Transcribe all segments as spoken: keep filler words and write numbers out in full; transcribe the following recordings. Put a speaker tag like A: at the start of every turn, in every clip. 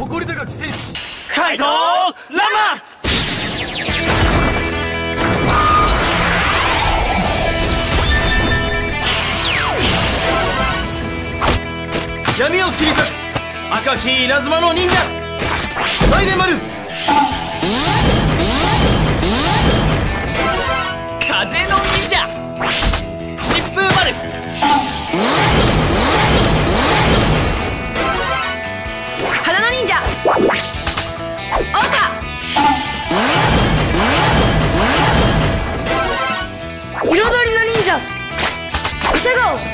A: 誇り高き戦士
B: カイドウラマ。
A: 闇を切り裂く
B: 赤き稲妻の忍者サイレン丸。風の忍者疾風丸。
C: 花の忍者オカ。彩りの忍者イサガオ。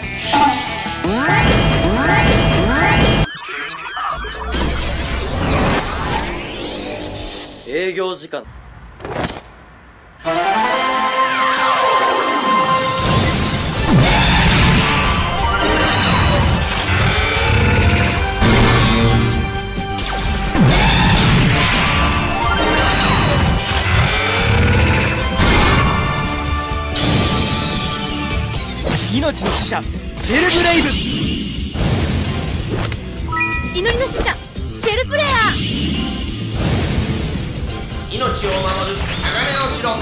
B: 営業時間。命の使者ジェルブレイブ。
C: 祈りの使者シェルプレア。
D: 命を守る鋼の城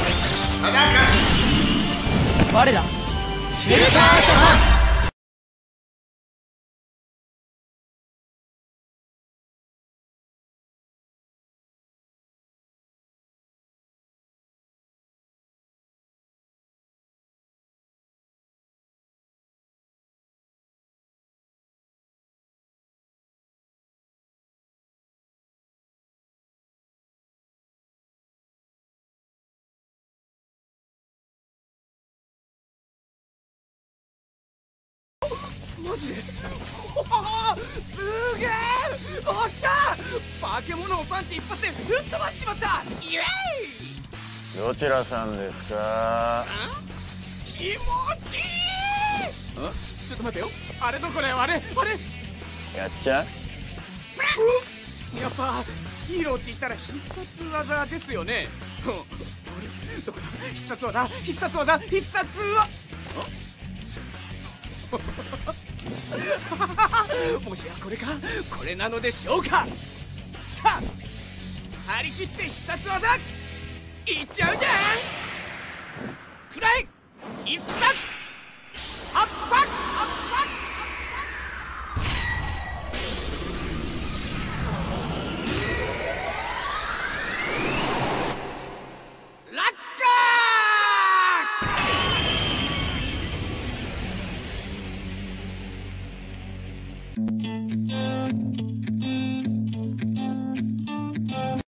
D: 裸。
B: 我らシェルタージャパン。
E: マジで？すげえ！おっしゃ！化け物をパンチ一発で吹っ飛ばしちまった！イエーイ！
F: どちらさんですか？
E: 気持ちいい！ちょっと待ってよ。あれどこだよ、あれあれ
F: やっちゃう？
E: やっぱヒーローって言ったら必殺技ですよね。あれどこだ？必殺技必殺技必殺技もしやこれか？これなのでしょうか？さあ張り切って必殺技いっちゃうじゃん。くらい一発圧迫圧迫ラッカー。